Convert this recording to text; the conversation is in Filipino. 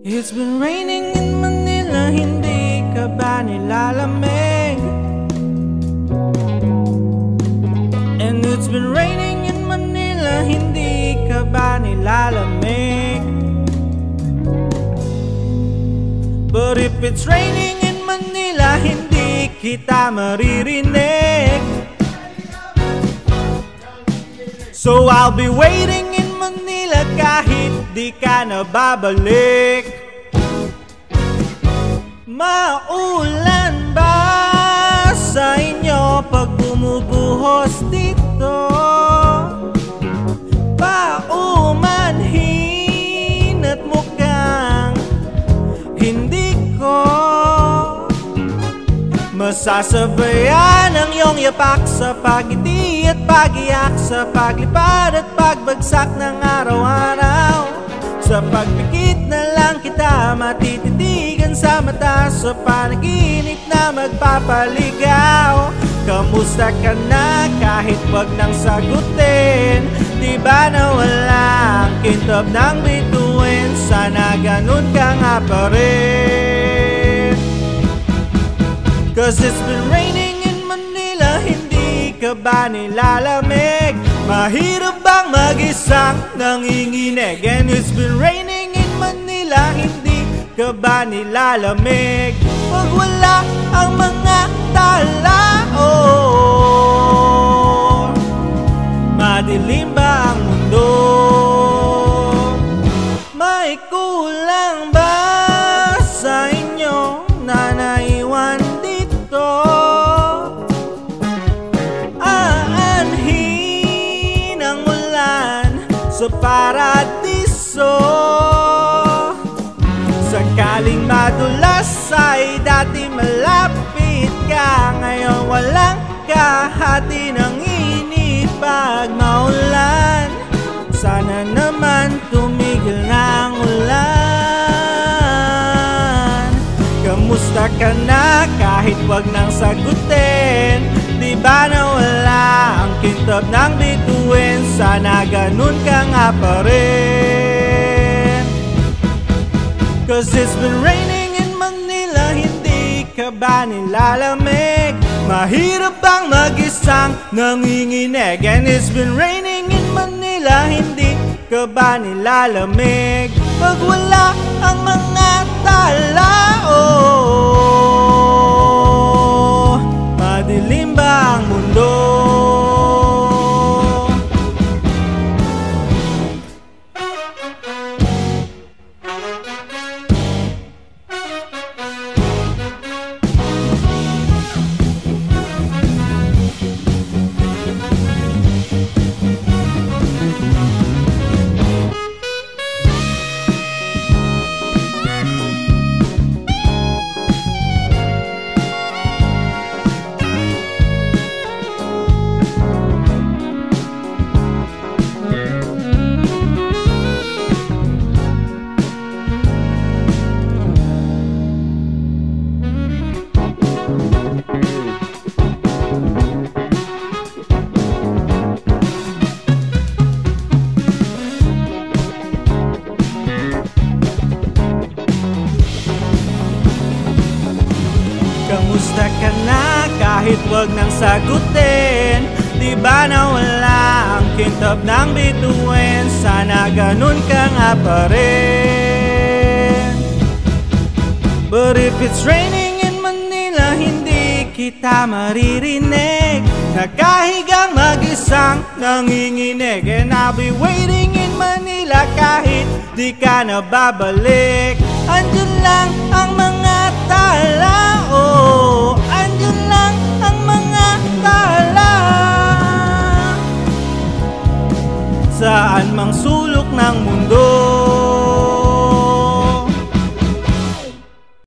It's been raining in Manila, hindi ka ba nilalamig? And it's been raining in Manila, hindi ka ba nilalamig? But if it's raining in Manila, hindi kita maririnig. So I'll be waiting in Manila kahit di ka na babalik. Maulan ba sa inyo pag bumubuhos dito? Paumanhin at mukhang hindi ko masasabayan ang iyong yapak sa pagngiti at pagiyak, sa paglipad at pagbagsak ng araw-araw. Sa pagpikit na lang kita matititigan sa mata, sa panaginip na magpapaligaw. Kamusta ka na kahit wag nang sagutin? Di ba na walang kintab ng bituin? Sana ganun ka nga pa rin. Cause it's been raining in Manila, hindi ka ba nilalamig? Mahirap bang mag-isang nanginginig? And it's been raining in Manila, hindi ka ba nilalamig? Pag wala ang mga tao, madilim ba ang mundo? May kulang ba sa inyo na naiwan dito? Aanhin ang ulan sa paradiso. Sakaling madulas ay dati malapit ka, ngayon walang kahati ng init pag maulan. Sana naman tumigil na ang ulan. Kamusta ka na kahit wag nang sagutin? Di ba na wala ang kintab ng bituin? Sana ganun ka nga pa rin. Cause it's been raining in Manila, hindi ka ba nilalamig? Mahirap bang mag-isang nanginginig? And it's been raining in Manila, hindi ka ba nilalamig? Pag wala ang mga tao, madilim ba ang mundo? Kamusta ka na kahit wag nang sagutin? Di ba na wala ang kintab ng bituin? Sana ganun ka nga pa rin. But if it's raining in Manila, hindi kita maririnig. Nakahigang mag-isang nanginginig. And I'll be waiting in Manila kahit di ka na babalik. Andyan lang ang mga tala.